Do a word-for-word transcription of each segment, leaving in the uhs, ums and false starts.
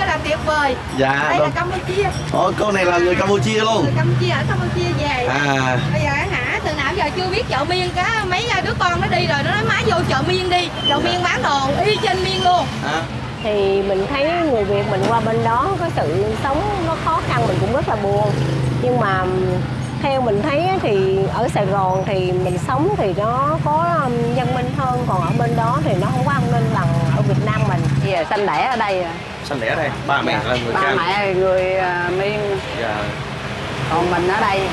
là tuyệt vời. Dạ. Đây đâu? là Campuchia. Ồ, cô này là người Campuchia luôn. Người Campuchia ở Campuchia về. À. Bây giờ hả, từ nào giờ chưa biết chợ Miên, cá mấy đứa con nó đi rồi nó nói má vô chợ Miên đi. Chợ Miên bán đồ y trên Miên luôn. À. Thì mình thấy người Việt mình qua bên đó có sự sống nó khó khăn, mình cũng rất là buồn. Nhưng mà theo mình thấy thì ở Sài Gòn thì mình sống thì nó có văn minh hơn, còn ở bên đó thì nó không có an ninh bằng ở Việt Nam mình. Giờ sanh đẻ ở đây. Sanh đẻ ở đây. Ba mẹ là người Ba Cam. mẹ là người uh, Miên. Dạ. Còn mình ở đây.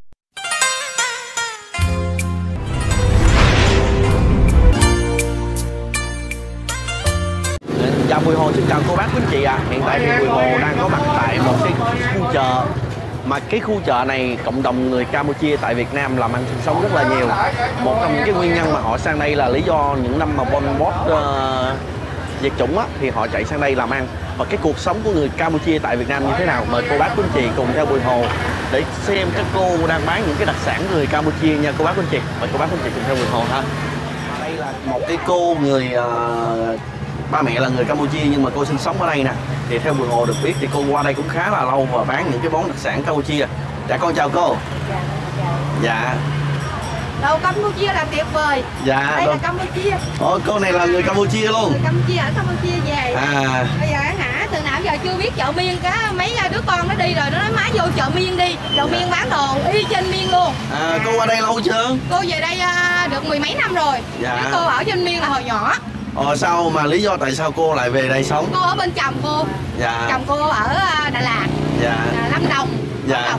Dạ, Bùi Hồ xin chào cô bác quý anh chị ạ. À. Hiện tại thì Bùi Hồ đang có mặt tại một cái khu chợ, mà cái khu chợ này cộng đồng người Campuchia tại Việt Nam làm ăn sinh sống rất là nhiều. Một trong những cái nguyên nhân mà họ sang đây là lý do những năm mà Pol Pot uh, diệt chủng á, thì họ chạy sang đây làm ăn. Và cái cuộc sống của người Campuchia tại Việt Nam như thế nào? Mời cô bác quý anh chị cùng theo Bùi Hồ để xem các cô đang bán những cái đặc sản người Campuchia nha cô bác quý anh chị. Mời cô bác quý anh chị cùng theo Bùi Hồ ha. Đây là một cái cô người uh, ba mẹ là người Campuchia nhưng mà cô sinh sống ở đây nè. Thì theo Bùi Hồ được biết thì cô qua đây cũng khá là lâu và bán những cái món đặc sản Campuchia. Dạ con chào cô. Dạ. Dạ. Đâu Campuchia là tuyệt vời. Dạ. Đây đâu? là Campuchia. Ồ, cô này là người Campuchia luôn. Người Campuchia ở Campuchia về. À. Bây giờ hả, từ nào giờ chưa biết chợ Miên, cá mấy đứa con nó đi rồi nó nói má vô chợ Miên đi. Chợ Miên bán đồ y trên Miên luôn. À, cô qua đây lâu chưa? Cô về đây uh, được mười mấy năm rồi. Dạ. Chứ cô ở trên Miên là hồi nhỏ. Ồ, sao mà lý do tại sao cô lại về đây sống? Cô ở bên chồng cô. Dạ. Chồng cô ở Đà Lạt. Dạ. À, Lâm Đồng. Dạ.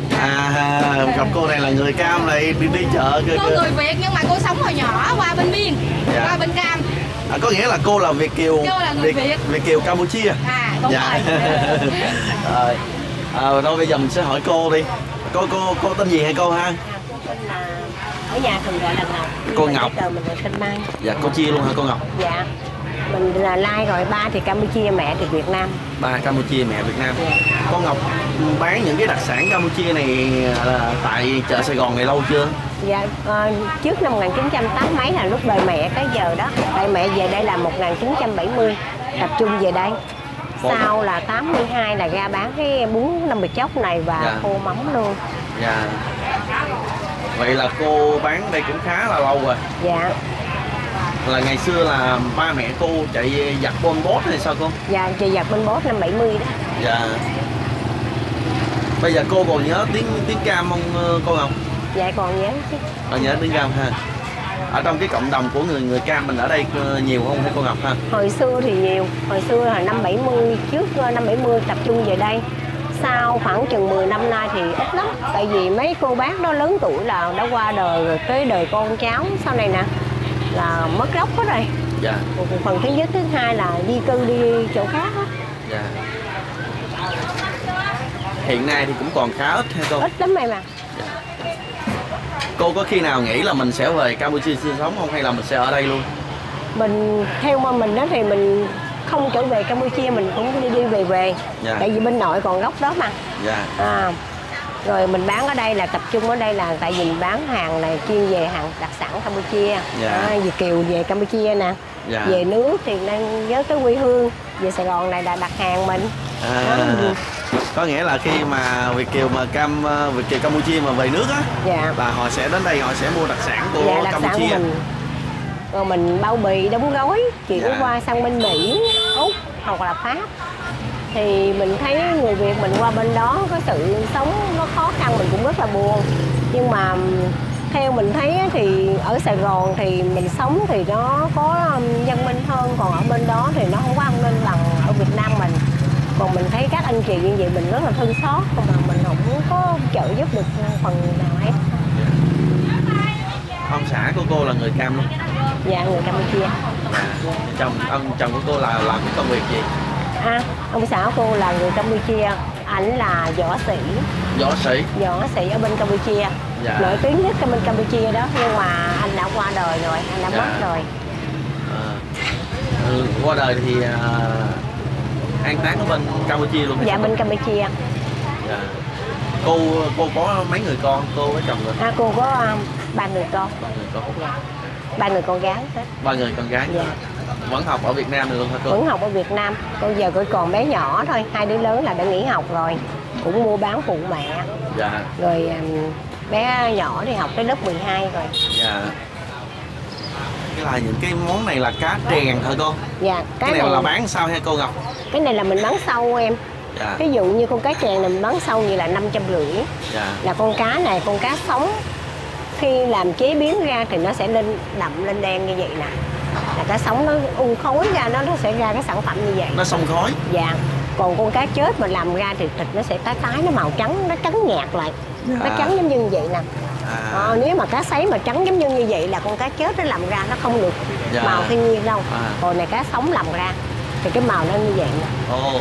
À, gặp cô này là người Cam này đi đi chợ kìa. Cô người Việt nhưng mà cô sống hồi nhỏ qua bên Miên. Dạ. Qua bên Cam. À, có nghĩa là cô là Việt kiều. Cô là người Việt, Việt. Việt kiều Campuchia. À, đúng dạ. rồi. Rồi. À, thôi bây giờ mình sẽ hỏi cô đi. Cô cô cô tên gì hả cô ha? À, cô tên là ở nhà thường gọi là Ngọc. Cô Ngọc. Giờ mình là tên Mai. Dạ, cô Chia luôn hả cô Ngọc? Dạ. Mình là Lai rồi, ba thì Campuchia, mẹ thì Việt Nam. Ba Campuchia, mẹ Việt Nam. Cô Ngọc bán những cái đặc sản Campuchia này là tại chợ Sài Gòn này lâu chưa? Dạ, uh, trước năm một nghìn chín trăm tám mươi mấy là lúc đời mẹ cái giờ đó. Đời mẹ về đây là một nghìn chín trăm bảy mươi, tập trung về đây. Sau là tám mươi hai là ra bán cái bún năm bịch chốc này và dạ. khô mắm luôn. Dạ. Vậy là cô bán đây cũng khá là lâu rồi. Dạ. Là ngày xưa là ba mẹ cô chạy giặt Pol Pot hay sao cô? Dạ, chị giặt Pol Pot năm bảy mươi đó. Dạ. Bây giờ cô còn nhớ tiếng tiếng Cam không cô Ngọc? Dạ còn nhớ chứ. Còn nhớ tiếng Cam ha. Ở trong cái cộng đồng của người người Cam mình ở đây nhiều không hả cô Ngọc ha? Hồi xưa thì nhiều, hồi xưa là năm bảy mươi, trước năm bảy mươi tập trung về đây. Sau khoảng chừng mười năm nay thì ít lắm. Tại vì mấy cô bác đó lớn tuổi là đã qua đời rồi, cái đời con cháu sau này nè là mất gốc hết rồi. Dạ. Phần thứ nhất, thứ hai là di cư đi chỗ khác á. Dạ. Hiện nay thì cũng còn khá ít hay cô? Ít lắm em à. Dạ. Cô có khi nào nghĩ là mình sẽ về Campuchia sinh sống không hay là mình sẽ ở đây luôn? Mình theo mà mình đó thì mình không trở về Campuchia, mình cũng đi đi về về. Dạ. Tại vì bên nội còn gốc đó mà. Dạ. À, rồi mình bán ở đây là tập trung ở đây là tại vì mình bán hàng này chuyên về hàng đặc sản Campuchia. Dạ. À, Việt kiều về Campuchia nè. Dạ. Về nước thì đang nhớ tới quê hương, về Sài Gòn này là đặt hàng mình. À, đó. Có nghĩa là khi mà Việt kiều mà Cam Việt kiều Campuchia mà về nước á, dạ. là họ sẽ đến đây họ sẽ mua đặc sản của dạ, đặc Campuchia. sản của mình. Rồi mình bao bì đóng gói chuyển dạ. qua sang bên Mỹ, Úc hoặc là Pháp. Thì mình thấy người Việt mình qua bên đó có sự sống nó khó khăn, mình cũng rất là buồn. Nhưng mà theo mình thấy thì ở Sài Gòn thì mình sống thì nó có văn minh hơn, còn ở bên đó thì nó không có an ninh bằng ở Việt Nam mình. Còn mình thấy các anh chị như vậy mình rất là thương xót, mà mình không có trợ giúp được phần nào hết. Ông xã của cô là người Cam luôn? Dạ, người Campuchia. À, chồng ông chồng của cô là làm cái công việc gì? À, ông xã của cô là người Campuchia, ảnh là võ sĩ. Võ sĩ. Võ sĩ ở bên Campuchia. Dạ. Nổi tiếng nhất ở bên Campuchia đó, nhưng mà anh đã qua đời rồi, anh đã dạ. mất rồi. À, ừ, qua đời thì uh, an táng ở bên Campuchia luôn? Dạ, bên Campuchia. Dạ. Cô cô có mấy người con, cô với chồng rồi? À, cô có um, ba người con. Ba người con. Ba người con gái hết. Ba người con gái. Dạ. vẫn học ở Việt Nam luôn hả cô? Vẫn học ở Việt Nam. Bây giờ cô còn bé nhỏ thôi, hai đứa lớn là đã nghỉ học rồi, cũng mua bán phụ mẹ. Dạ. Rồi bé nhỏ thì học tới lớp mười hai rồi. Dạ. Cái là những cái món này là cá trèn hả cô? Dạ. Cái, cái này, này là bán sao hả cô Ngọc? Cái này là mình bán sâu em. Dạ. Ví dụ như con cá trèn này mình bán sâu như là năm trăm rưỡi. Dạ. Là con cá này, con cá sống. Khi làm chế biến ra thì nó sẽ lên đậm lên đen như vậy nè. Là cá sống nó u khối ra, nó nó sẽ ra cái sản phẩm như vậy. Nó xông khói. Dạ. Còn con cá chết mà làm ra thì thịt nó sẽ tái tái, nó màu trắng, nó trắng nhạt lại. Dạ. Nó trắng giống như vậy nè. À. À, nếu mà cá sấy mà trắng giống như như vậy là con cá chết nó làm ra nó không được dạ. màu thiên nhiên đâu. À. Còn này cá sống làm ra thì cái màu nó như vậy nè. Ồ.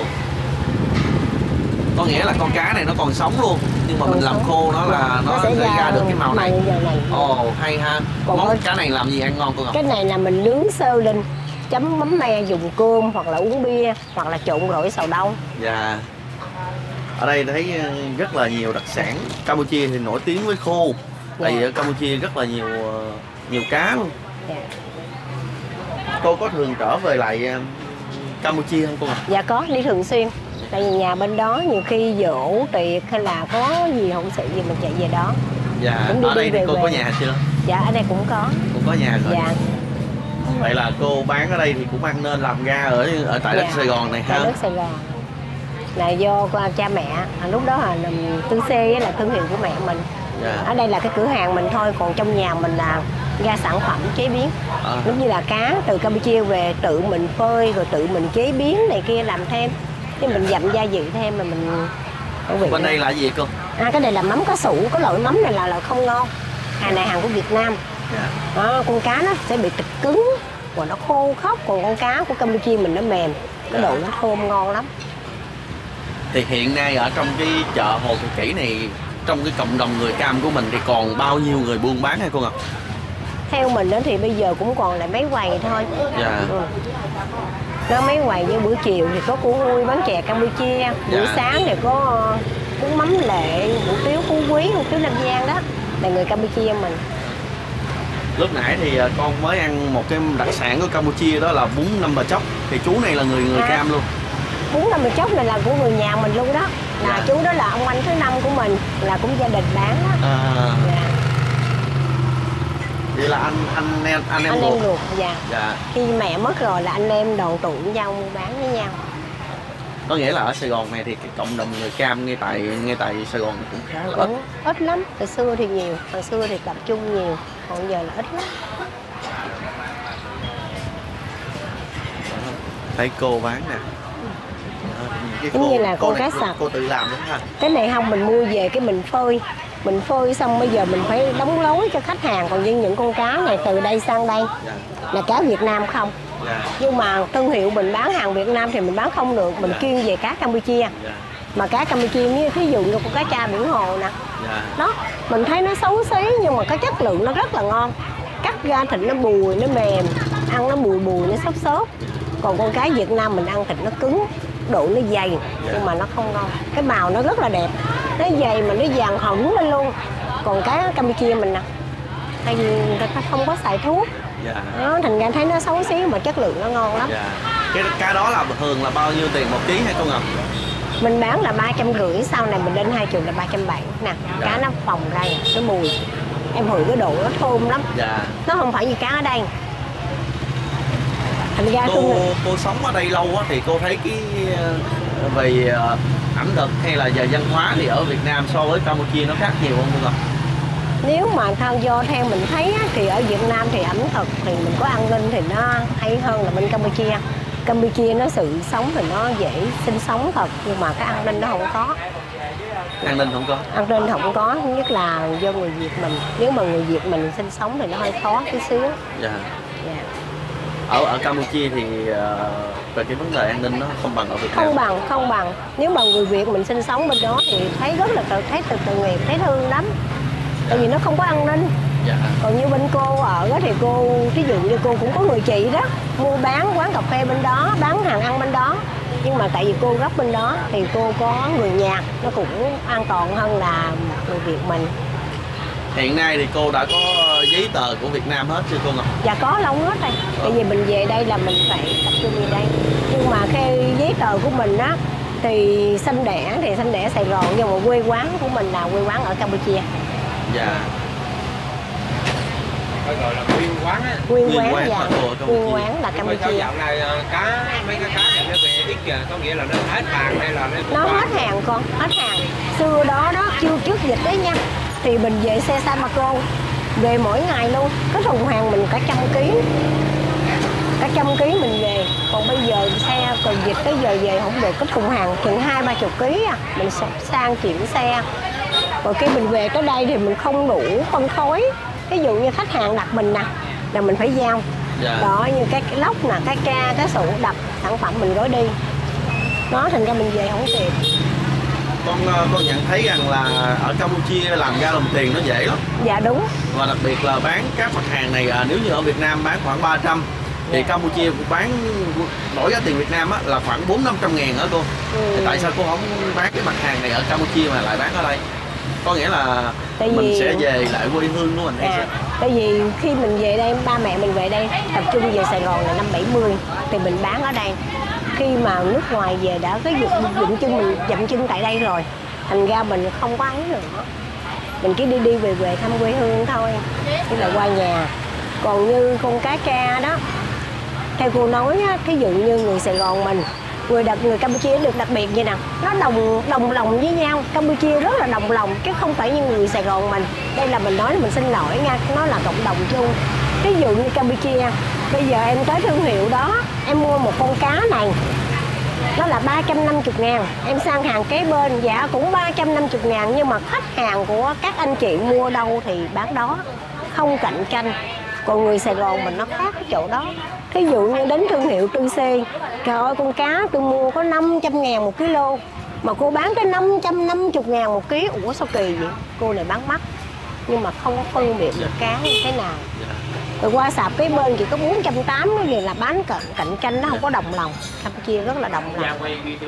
Có nghĩa là con cá này nó còn sống luôn, nhưng mà còn mình làm sống. Khô nó là nó, nó sẽ, sẽ ra, ra được cái màu này. này. Ồ, hay ha. Còn món cá này làm gì ăn ngon cô Ngọc? Cái này là mình nướng sơ lên, chấm mắm me dùng cơm hoặc là uống bia hoặc là trộn rỗi xào đông. Dạ. Ở đây thấy rất là nhiều đặc sản. Campuchia thì nổi tiếng với khô. Tại vì ở Campuchia rất là nhiều nhiều cá luôn. Dạ. Cô có thường trở về lại Campuchia không cô Ngọc? Dạ có, đi thường xuyên. Tại vì nhà bên đó nhiều khi giỗ tiệc hay là có gì hậu sự gì mình chạy về đó. Dạ. Cũng đi ở đây đi thì cô về. Có nhà chưa? Dạ ở đây cũng có. Cũng có nhà rồi. Dạ. Vậy là cô bán ở đây thì cũng ăn nên làm ra ở ở tại dạ. đất Sài Gòn này ha. Tại đất Sài Gòn. Là do qua cha mẹ, à, lúc đó là Tư C là thương hiệu của mẹ mình. Dạ. Ở đây là cái cửa hàng mình thôi, còn trong nhà mình là ra sản phẩm chế biến. À. Giống như là cá từ Campuchia về tự mình phơi rồi tự mình chế biến này kia làm thêm. Chứ mình dặm gia vị thêm mà mình. Bên đây là gì cô? À cái này là mắm cá sủ, cái loại mắm này là là không ngon. Hàng này hàng của Việt Nam. Yeah. Đó, con cá nó sẽ bị thịt cứng và nó khô khóc, còn con cá của Campuchia mình nó mềm, cái yeah. độ nó thơm ngon lắm. Thì hiện nay ở trong cái chợ Hồ Thị Kỷ này, trong cái cộng đồng người Cam của mình thì còn bao nhiêu người buôn bán hay cô Ngọc? Theo mình đó thì bây giờ cũng còn lại mấy quầy thôi. Yeah. Ừ. Nó mấy quầy như bữa chiều thì có củ ui bán chè Campuchia, dạ. buổi sáng thì có bún mắm Lệ, hủ tiếu Phú Quý, hủ tiếu Nam Giang đó, là người Campuchia mình. Lúc nãy thì con mới ăn một cái đặc sản của Campuchia đó là bún Năm Bà Chốc, thì chú này là người người à, Cam luôn. Bún Năm Bà Chốc này là của người nhà mình luôn đó, là dạ. chú đó là ông anh thứ năm của mình, là cũng gia đình bán đó. À. Dạ. Vậy là anh anh em anh em anh ruột. em ruột dạ. Dạ. Khi mẹ mất rồi là anh em đoàn tụ với nhau mua bán với nhau. Có nghĩa là ở Sài Gòn này thì cái cộng đồng người Cam ngay tại ngay tại Sài Gòn cũng khá là ít. Ít lắm. Hồi xưa thì nhiều, hồi xưa thì tập trung nhiều, còn giờ là ít lắm. Thấy cô bán nè. Giống như là con cá sặc. Cô tự làm đúng không? Cái này không, mình mua về cái mình phơi. Mình phơi xong bây giờ mình phải đóng lối cho khách hàng. Còn như những con cá này từ đây sang đây dạ. là cá Việt Nam không. Dạ. Nhưng mà thương hiệu mình bán hàng Việt Nam thì mình bán không được. Mình dạ. chuyên về cá Campuchia. Dạ. Mà cá Campuchia như thí dụ như con cá tra biển hồ nè. Dạ. Đó, mình thấy nó xấu xí nhưng mà cái chất lượng nó rất là ngon. Cắt ra thịt nó bùi, nó mềm, ăn nó bùi bùi, nó xốp xốp. Còn con cá Việt Nam mình ăn thịt nó cứng, độ nó dày yeah. nhưng mà nó không ngon. Cái màu nó rất là đẹp, nó dày mà nó vàng hồng lên luôn. Còn cá Campuchia mình nè, tại vì người ta không có xài thuốc yeah. đó, thành ra thấy nó xấu xí mà chất lượng nó ngon lắm. Yeah. Cái cá đó là thường là bao nhiêu tiền một ký hay cô Ngọc? Mình bán là ba trăm rưỡi, sau này mình lên hai chục là ba trăm bảy nè. Yeah. Cá nó phồng ra nó mùi, em hửi cái độ nó thơm lắm. Yeah. Nó không phải như cá ở đây. Thành ra cô, cô sống ở đây lâu á thì cô thấy cái về ẩm thực hay là về văn hóa thì ở Việt Nam so với Campuchia nó khác nhiều không cô Ngọc? Nếu mà theo do theo mình thấy á, thì ở Việt Nam thì ẩm thực thì mình có an ninh thì nó hay hơn là bên Campuchia. Campuchia nó sự sống thì nó dễ sinh sống thật, nhưng mà cái an ninh nó không có. An ninh không có? An ninh không có, nhất là do người Việt mình. Nếu mà người Việt mình sinh sống thì nó hơi khó tí xíu. Dạ. Dạ. Ở ở Campuchia thì uh, về cái vấn đề an ninh nó không bằng ở Việt Nam. Không bằng, không bằng. Nếu mà người Việt mình sinh sống bên đó thì thấy rất là tự thấy từ tội nghiệp, thấy thương lắm. Dạ. Tại vì nó không có an ninh. Dạ. Còn như bên cô ở đó thì cô, ví dụ như cô cũng có người chị đó, mua bán quán cà phê bên đó, bán hàng ăn bên đó. Nhưng mà tại vì cô gốc bên đó thì cô có người nhà, nó cũng an toàn hơn là người Việt mình. Hiện nay thì cô đã có giấy tờ của Việt Nam hết chưa cô Ngọc? Dạ có lâu hết rồi. Tại vì mình về đây là mình phải tập trung về đây. Nhưng mà cái giấy tờ của mình á thì sinh đẻ thì sinh đẻ Sài Gòn, nhưng mà quê quán của mình là quê quán ở Campuchia. Dạ. Phải gọi là nguyên quán á. Nguyên Nguyên quán quán dạ. là của Campuchia. Nguyên quán là Nhưng mà sao Campuchia. dạo này ờ, cá mấy cái cá này nó về ít kìa, có nghĩa là nó hết hàng hay là nó Nó hết hàng con, hết hàng. Xưa đó đó, chưa trước dịch đấy nha, thì mình về xe Samaco, về mỗi ngày luôn. Cái thùng hàng mình cả trăm ký, cả trăm ký mình về. Còn bây giờ xe còn dịch tới giờ về không được, cái thùng hàng chừng hai ba chục ký à, mình sang chuyển xe. Rồi cái mình về tới đây thì mình không đủ phân phối. Ví dụ như khách hàng đặt mình nè, là mình phải giao. Dạ. Đó, như cái, cái lóc nè, cái ca, cái sụ đặt sản phẩm mình gói đi. Đó, thành ra mình về không kịp. Con con nhận thấy rằng là ở Campuchia làm ra đồng tiền nó dễ lắm. Dạ đúng. Và đặc biệt là bán các mặt hàng này à, nếu như ở Việt Nam bán khoảng ba trăm thì Campuchia bán đổi giá tiền Việt Nam á, là khoảng bốn năm trăm ngàn đó cô. Ừ. Thì tại sao cô không bán cái mặt hàng này ở Campuchia mà lại bán ở đây? Có nghĩa là Tại mình vì- sẽ về lại quê hương của mình hay À, sao? tại vì khi mình về đây, ba mẹ mình về đây tập trung về Sài Gòn là năm bảy mươi thì mình bán ở đây. Khi mà nước ngoài về đã cái dựng dựng chân mình dậm chân tại đây rồi, thành ra mình không có ấy nữa. Mình cứ đi đi về về thăm quê hương thôi, tức là qua nhà. Còn như con cá ca đó, theo cô nói á, thí dụ như người Sài Gòn mình, người đặc người Campuchia được đặc biệt như nào, nó đồng đồng lòng với nhau. Campuchia rất là đồng lòng chứ không phải như người Sài Gòn mình. Đây là mình nói mình xin lỗi nha, nó là cộng đồng chung. Ví dụ như Campuchia, bây giờ em tới thương hiệu đó, em mua một con cá này nó là ba trăm năm mươi ngàn, em sang hàng kế bên giá cũng ba trăm năm mươi ngàn, nhưng mà khách hàng của các anh chị mua đâu thì bán đó, không cạnh tranh. Còn người Sài Gòn mình nó khác cái chỗ đó. Thí dụ như đến thương hiệu Tư Xê, trời ơi con cá tôi mua có năm trăm ngàn một kg, mà cô bán tới năm trăm năm mươi ngàn một ký. Ủa sao kỳ vậy? Cô này bán mắc, nhưng mà không có phân biệt được cá như thế nào. Rồi qua sạp cái bên chỉ có bốn trăm tám mươi này là bán cạnh, cạnh tranh, nó không có đồng lòng. Campuchia rất là đồng lòng.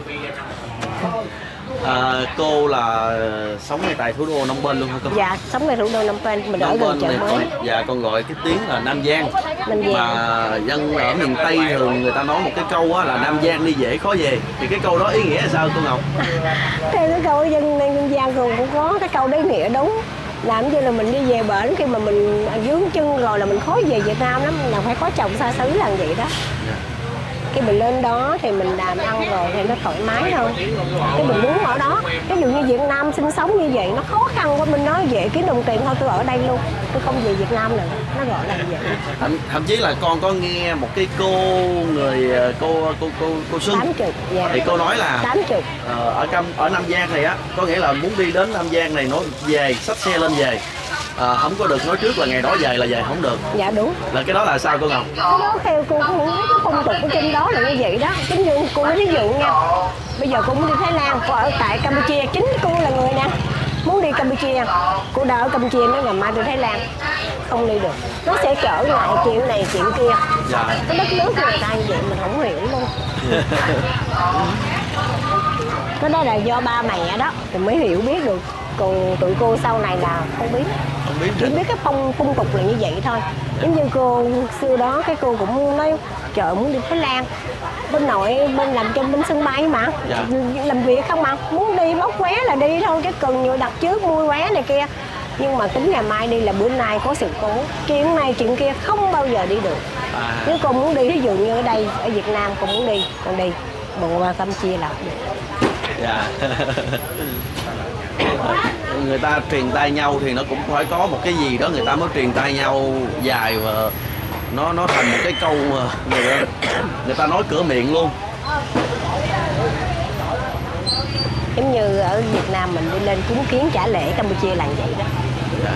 À, cô là sống ngay tại thủ đô Phnom Penh luôn hả cô? Dạ, sống tại thủ đô Phnom Penh, mình ở Phnom gần Penh chợ này mới. còn, dạ còn gọi cái tiếng là Nam Giang. Nam Giang. Mà dân ở miền Tây thường người ta nói một cái câu á, là Nam Giang đi dễ khó về. Thì cái câu đó ý nghĩa là sao cô Ngọc? Theo cái câu dân Nam Giang cũng cũng có cái câu đấy nghĩa đúng. Làm như là mình đi về bển, khi mà mình dướng chân rồi là mình khó về Việt Nam lắm, là phải có chồng xa xứ làm vậy đó. Khi mình lên đó thì mình làm ăn rồi thì nó thoải mái hơn. Cái mình muốn ở đó. Ví dụ như Việt Nam sinh sống như vậy nó khó khăn quá, mình nói về kiếm đồng tiền thôi tôi ở đây luôn, tôi không về Việt Nam nữa. Nó gọi là như vậy. Thậm, thậm chí là con có nghe một cái cô người cô cô cô cô Xuân Tám chục, dạ. thì cô nói là Tám chục. ờ, ở Cam ở Nam Giang này á, có nghĩa là muốn đi đến Nam Giang này nói về xách xe lên về, à, không có được nói trước là ngày đó về là về không được. Dạ đúng. Là cái đó là sao cô Ngọc? Cái đó theo cô cũng biết cái phong tục ở trên đó là như vậy đó. Chính như cô nói ví dụ nha, bây giờ cô muốn đi Thái Lan, cô ở tại Campuchia, chính cô là người nè muốn đi Campuchia, cô đã ở Campuchia nói ngày mai đi Thái Lan, không đi được, nó sẽ trở lại chuyện này chuyện kia. Dạ. Cái đất nước người ta như vậy mình không hiểu luôn. Cái đó là do ba mẹ đó thì mới hiểu biết được, còn tụi cô sau này là không biết. Không biết Chỉ được. biết cái phong phong tục là như vậy thôi. Giống như cô xưa đó, cái cô cũng nói chợ muốn đi Thái Lan, bên nội bên làm trong bên sân bay mà, Dạ. làm việc không mà muốn đi bóc vé là đi thôi, cái cần nhiều đặt trước mua vé này kia. Nhưng mà tính ngày mai đi là bữa nay có sự cố, chuyện này chuyện kia không bao giờ đi được. À. Nếu cô muốn đi, ví dụ như ở đây ở Việt Nam cô muốn đi, con đi, bộ qua Campuchia là không được. Dạ. Người ta truyền tay nhau thì nó cũng phải có một cái gì đó người ta mới truyền tay nhau dài, và nó nó thành một cái câu mà người ta, người ta nói cửa miệng luôn. Giống như ở Việt Nam mình đi lên cúng kiến trả lễ, Campuchia là vậy đó. Dạ.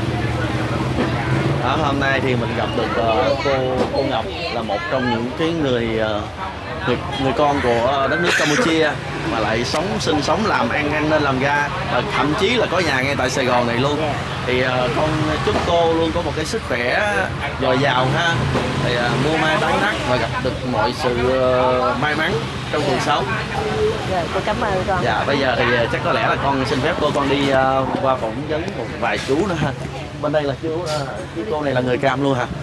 Đó, hôm nay thì mình gặp được uh, cô cô Ngọc là một trong những cái người uh, người, người con của đất nước Campuchia mà lại sống sinh sống làm ăn ăn nên làm ra, và thậm chí là có nhà ngay tại Sài Gòn này luôn. Thì uh, con chúc cô luôn có một cái sức khỏe dồi dào ha, thì uh, mua may bán đắt và gặp được mọi sự uh, may mắn trong cuộc sống. Rồi cô cảm ơn con. Dạ bây giờ thì uh, chắc có lẽ là con xin phép cô con đi uh, qua phỏng vấn một vài chú nữa ha. bên đây là chú cái cô này là người Cam luôn hả?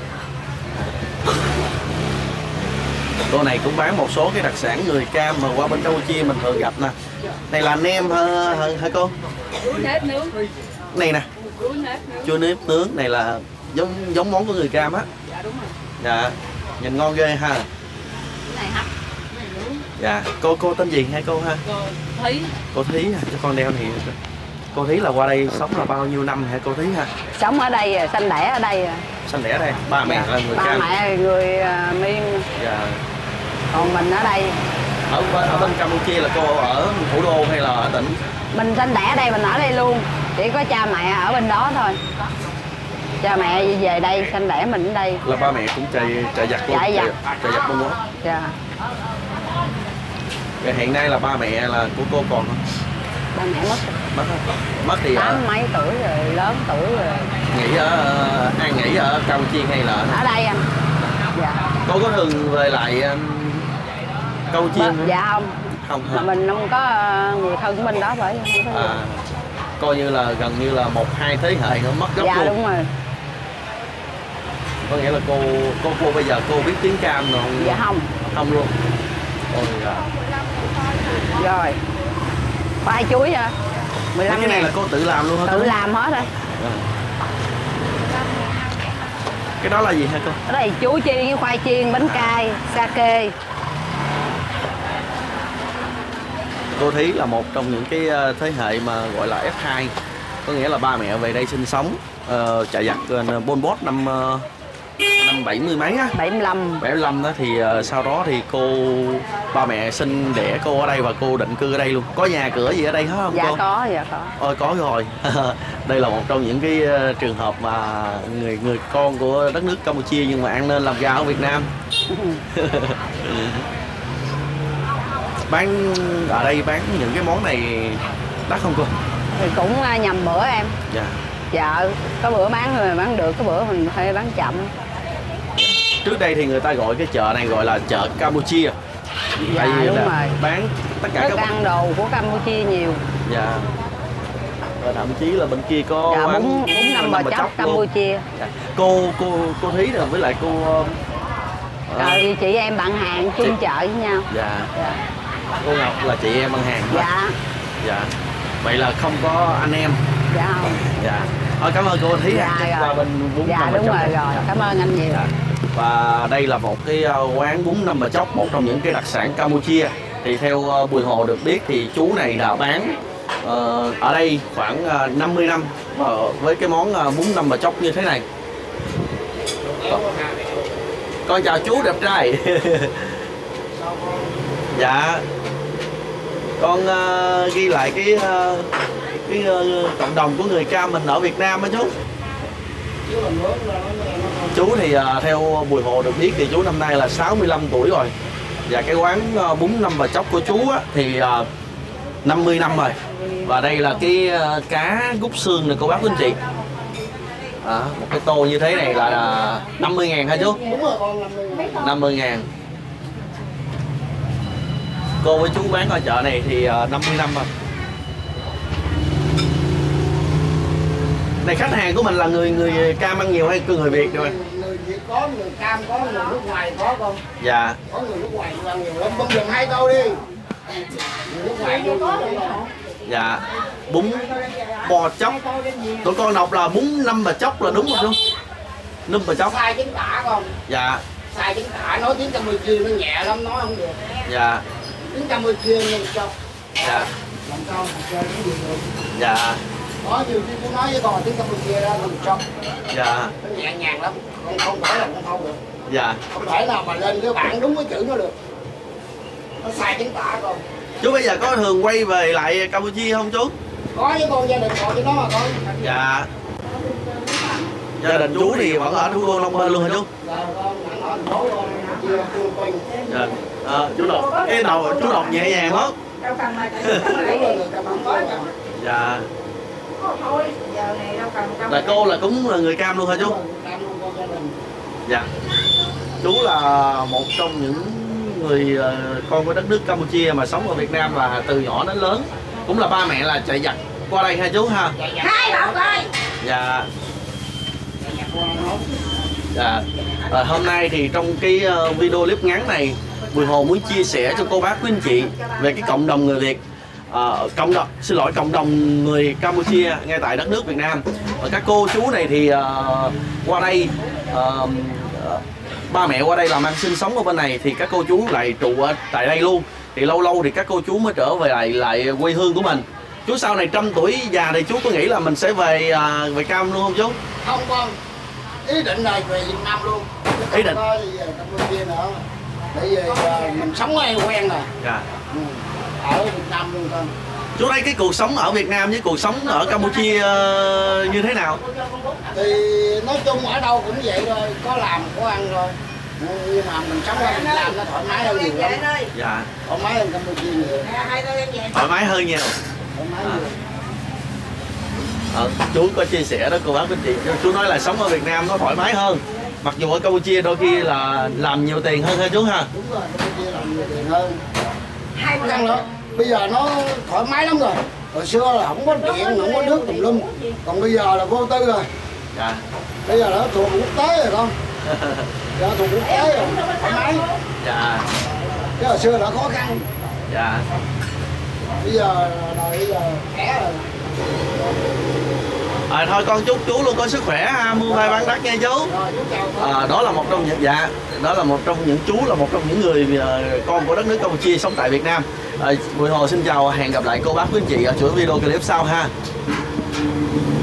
Cô này cũng bán một số cái đặc sản người Cam mà qua bên Campuchia mình thường gặp nè. Này là nem hả, hả cô? Nếp nướng. Này nè. Chua nếp nướng này là giống giống món của người Cam á. Dạ đúng rồi. Dạ. Nhìn ngon ghê ha. Cái này hấp. Dạ. Cô cô tên gì hai cô ha? Cô Thí. Cô Thí ha, cho con đeo thì cô Thí là qua đây sống là bao nhiêu năm hả cô Thí ha? Sống ở đây, sanh đẻ ở đây. Sinh đẻ đây. Ba mẹ là người Ba Cam. mẹ người uh, Miên, Dạ. còn mình ở đây. Ở, ở bên Campuchia là cô ở thủ đô hay là ở tỉnh? Mình sanh đẻ ở đây, mình ở đây luôn. Chỉ có cha mẹ ở bên đó thôi. Cha mẹ về đây, sanh đẻ mình ở đây. Là ba mẹ cũng chạy chạy giặt luôn. Chạy giặt. Chạy giặt luôn á. Dạ. Rồi hiện nay là ba mẹ là của cô còn không? Ba mẹ mất Mất hả? Mất thì ở, tám mấy tuổi rồi, lớn tuổi rồi. nghỉ ở An nghỉ ở Campuchia hay là Ở đây anh. Dạ. cô có thường về lại um, Campuchia không? Dạ không. Không Mà hả? mình không có uh, người thân của mình đó bởi không có À, coi như là gần như là một hai thế hệ nữa mất gốc dạ luôn. đúng rồi. Có nghĩa là cô cô cô bây giờ cô biết tiếng Cam rồi không? Dạ không. Không luôn. Ôi dạ. Rồi. Khoai chuối hả? mười Mấy lăm cái này ngàn. là cô tự làm luôn hả? Tự cô? làm hết rồi. À. Cái đó là gì hả cô? Ở đây chuối chiên với khoai chiên, bánh cay, sake. Cô Thí là một trong những cái thế hệ mà gọi là ép hai, có nghĩa là ba mẹ về đây sinh sống, uh, chạy giặt uh, Pol Pot năm uh, năm bảy mươi mấy á, bảy mươi lăm. bảy mươi lăm đó thì uh, sau đó thì cô ba mẹ sinh đẻ cô ở đây và cô định cư ở đây luôn. Có nhà cửa gì ở đây hết không Dạ cô? có, dạ có. Ôi có rồi. Đây là một trong những cái uh, trường hợp mà người người con của đất nước Campuchia nhưng mà ăn nên làm ra ở Việt Nam. Bán ở đây bán những cái món này đắt không cô? Thì cũng uh, nhầm bữa em. Dạ. Chợ có bữa bán rồi bán được, có bữa mình phải bán chậm. Trước đây thì người ta gọi cái chợ này gọi là chợ Campuchia. Dạ Tại vì đúng là rồi. bán tất cả Thức các ăn đồ của Campuchia nhiều. Dạ. Và thậm chí là bên kia có Dạ bán bún bún năm bò chóc luôn. Campuchia. Dạ. Cô cô cô Thí rồi với lại cô uh, Rồi chị em bạn hàng chung chị- chợ với nhau. dạ. Dạ. Cô Ngọc là chị em bằng hàng hả? Dạ. Dạ. Vậy là không có anh em. Dạ không. Dạ. Thôi cảm ơn cô Thí Dạ, ha. rồi. Qua bên bún Dạ năm bò đúng chóc. rồi rồi. Cảm ơn anh nhiều. Dạ. Và đây là một cái uh, quán bún năm bò chóc, một trong những cái đặc sản Campuchia. Thì theo uh, Bùi Hồ được biết thì chú này đã bán uh, ở đây khoảng uh, năm mươi năm uh, với cái món uh, bún năm bò chóc như thế này. Con chào chú đẹp trai. Dạ. Con uh, ghi lại cái uh, cái uh, cộng đồng của người Cam mình ở Việt Nam á chú. Chú thì uh, theo Bùi Hồ được biết thì chú năm nay là sáu mươi lăm tuổi rồi. Và cái quán uh, bún năm bò chóc của chú á, thì uh, năm mươi năm rồi. Và đây là cái uh, cá gút xương này cô bác quý anh chị. À, một cái tô như thế này là năm mươi ngàn hả chú? Đúng rồi con, năm mươi ngàn. Cô với chú bán ở chợ này thì uh, năm mươi năm rồi. Này khách hàng của mình là người người Cam ăn nhiều hay người Việt rồi? Người Việt có, người Cam có, người nước ngoài có con. Dạ. Có người nước ngoài ăn nhiều lắm, bấm dùm hai tô đi. Người nước ngoài vô nhiều lắm. Dạ. Bún bò chóc. Tụi con đọc là bún năm bò chóc là đúng không chú? Năm bò chóc. Sai chính tả con. Dạ. Sai chính tả, nói tiếng Campuchia nó nhẹ lắm, nói không được. Dạ. Tiếng Campuchia nó chọc. Dạ. Làm sao mà chơi cái gì được. Dạ. Có nhiều khi cũng nói với con tiếng Campuchia đó làm chọc. Dạ. Nó nhẹ nhàng lắm, không không phải là con không được. Dạ. Không thể nào mà lên cái bảng đúng cái chữ nó được. Nó sai chính tả con. Chú bây giờ có thường quay về lại Campuchia không chú? Có với con gia đình gọi cho nó mà con. Dạ. Gia đình chú thì vẫn ở thủ đô Long An luôn hả chú? Dạ con, ở thành phố con, chưa chưa quen. Dạ. À, chú đọc cái đầu chú đọc nhẹ nhàng hết. Dạ. Là cô là cũng là người Cam luôn hả chú? Dạ. Chú là một trong những người uh, con của đất nước Campuchia mà sống ở Việt Nam và từ nhỏ đến lớn. Cũng là ba mẹ là chạy giặt qua đây ha chú ha? Hai bảo coi. Dạ. Dạ. À, hôm nay thì trong cái uh, video clip ngắn này, Bùi Hồ muốn chia sẻ cho cô bác quý anh chị về cái cộng đồng người Việt, uh, cộng đồng xin lỗi cộng đồng người Campuchia ngay tại đất nước Việt Nam. Và các cô chú này thì uh, qua đây uh, ba mẹ qua đây làm ăn sinh sống ở bên này thì các cô chú lại trụ ở tại đây luôn. Thì lâu lâu thì các cô chú mới trở về lại lại quê hương của mình. Chú sau này trăm tuổi già thì chú có nghĩ là mình sẽ về uh, về Cam luôn không chú? Không con, ý định là về Việt Nam luôn. Ý định có về Campuchia nữa. Bởi vì uh, mình sống ở đây quen rồi. Dạ. Ừ. Ở Việt Nam luôn con. Chú thấy cái cuộc sống ở Việt Nam với cuộc sống ở Campuchia uh, như thế nào? Thì nói chung ở đâu cũng vậy thôi, có làm có ăn thôi. Nhưng mà mình sống ở Việt Nam nó thoải mái hơn nhiều lắm. Dạ. Thoải mái hơn Campuchia nhiều. Thoải mái hơn nhiều. Thoải mái nhiều. Ờ, chú có chia sẻ đó cô bác anh chị, chú nói là sống ở Việt Nam nó thoải mái hơn, mặc dù ở Campuchia đôi khi là làm nhiều tiền hơn ha chú ha. Đúng rồi, Campuchia làm nhiều tiền hơn. Hai căn nữa, bây giờ nó thoải mái lắm rồi. Hồi xưa là không có điện, không có nước tùm lum, còn bây giờ là vô tư rồi. Dạ. Bây giờ nó thuộc quốc tế rồi con. Giờ thuộc quốc tế rồi, thoải mái. Dạ. Chứ hồi xưa đã khó khăn. Dạ. Bây giờ đời bây giờ khỏe rồi. À, thôi con chúc chú luôn có sức khỏe ha, mua bay bán đắt nha chú. À, đó là một trong những dạ, đó là một trong những chú là một trong những người uh, con của đất nước Campuchia sống tại Việt Nam. À, Bùi Hồ xin chào, hẹn gặp lại cô bác quý anh chị ở chuỗi video clip sau ha.